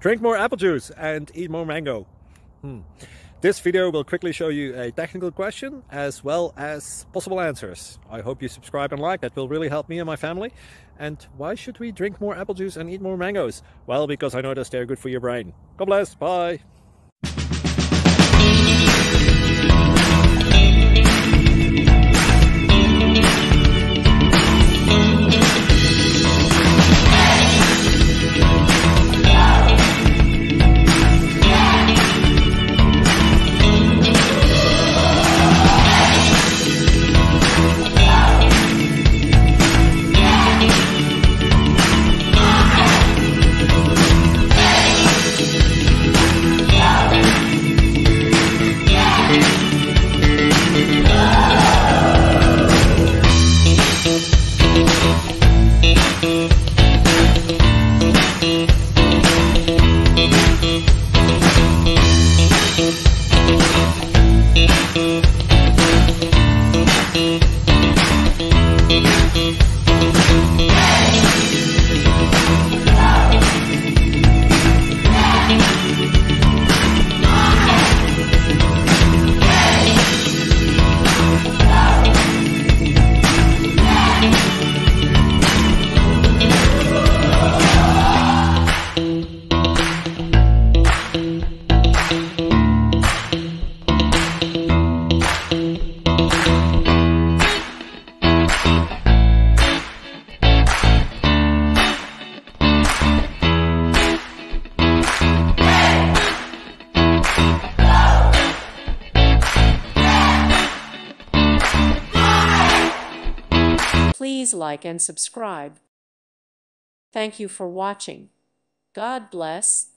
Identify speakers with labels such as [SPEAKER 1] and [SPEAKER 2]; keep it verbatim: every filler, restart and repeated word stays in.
[SPEAKER 1] Drink more apple juice and eat more mango. Hmm. This video will quickly show you a technical question as well as possible answers. I hope you subscribe and like, that will really help me and my family. And why should we drink more apple juice and eat more mangoes? Well, because I noticed they're good for your brain. God bless, bye!
[SPEAKER 2] Please like and subscribe. Thank you for watching. God bless.